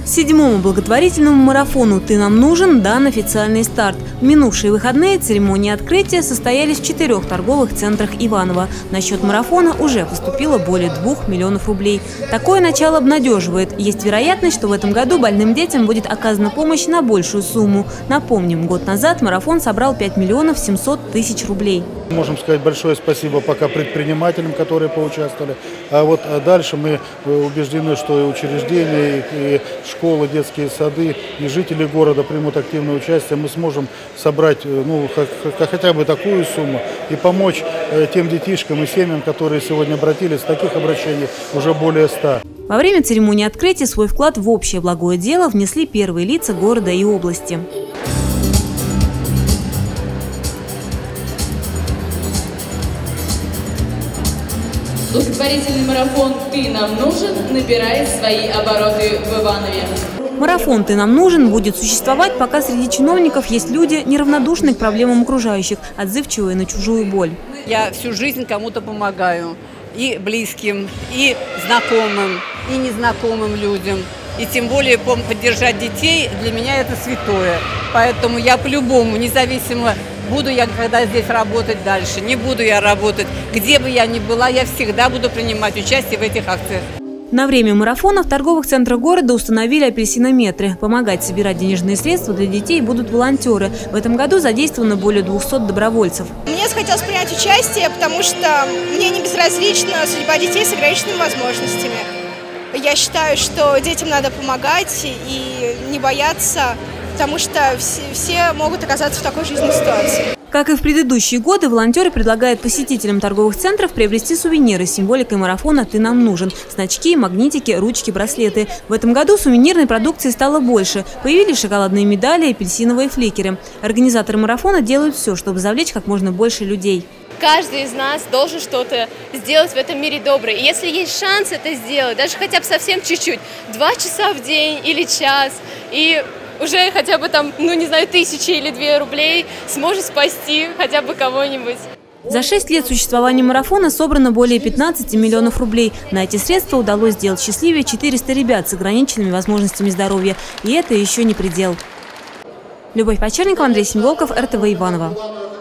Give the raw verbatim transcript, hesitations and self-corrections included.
Седьмому благотворительному марафону «Ты нам нужен» дан официальный старт. В минувшие выходные церемонии открытия состоялись в четырех торговых центрах Иваново. На счет марафона уже поступило более двух миллионов рублей. Такое начало обнадеживает. Есть вероятность, что в этом году больным детям будет оказана помощь на большую сумму. Напомним, год назад марафон собрал пять миллионов семьсот тысяч рублей. Можем сказать большое спасибо пока предпринимателям, которые поучаствовали. А вот дальше мы убеждены, что и учреждения, и школы, детские сады, и жители города примут активное участие. Мы сможем собрать ну, хотя бы такую сумму и помочь тем детишкам и семьям, которые сегодня обратились. Таких обращений уже более ста. Во время церемонии открытия свой вклад в общее благое дело внесли первые лица города и области. Благотворительный марафон «Ты нам нужен» набирает свои обороты в Иванове. Марафон «Ты нам нужен» будет существовать, пока среди чиновников есть люди, неравнодушные к проблемам окружающих, отзывчивые на чужую боль. Я всю жизнь кому-то помогаю. И близким, и знакомым, и незнакомым людям. И тем более поддержать детей для меня это святое. Поэтому я по-любому, независимо, буду я когда здесь работать дальше, не буду я работать, где бы я ни была, я всегда буду принимать участие в этих акциях. На время марафона в торговых центрах города установили апельсинометры. Помогать собирать денежные средства для детей будут волонтеры. В этом году задействовано более двухсот добровольцев. Мне захотелось принять участие, потому что мне не безразлична судьба детей с ограниченными возможностями. Я считаю, что детям надо помогать и не бояться, потому что все, все могут оказаться в такой жизненной ситуации. Как и в предыдущие годы, волонтеры предлагают посетителям торговых центров приобрести сувениры с символикой марафона «Ты нам нужен» – значки, магнитики, ручки, браслеты. В этом году сувенирной продукции стало больше. Появились шоколадные медали и апельсиновые фликеры. Организаторы марафона делают все, чтобы завлечь как можно больше людей. Каждый из нас должен что-то сделать в этом мире доброе. И если есть шанс это сделать, даже хотя бы совсем чуть-чуть, два часа в день или час, и уже хотя бы там, ну не знаю, тысячи или две рублей сможет спасти хотя бы кого-нибудь. За шесть лет существования марафона собрано более пятнадцати миллионов рублей. На эти средства удалось сделать счастливее четырёхсот ребят с ограниченными возможностями здоровья. И это еще не предел. Любовь Почерникова, Андрей Семиголков, эр тэ вэ Иваново.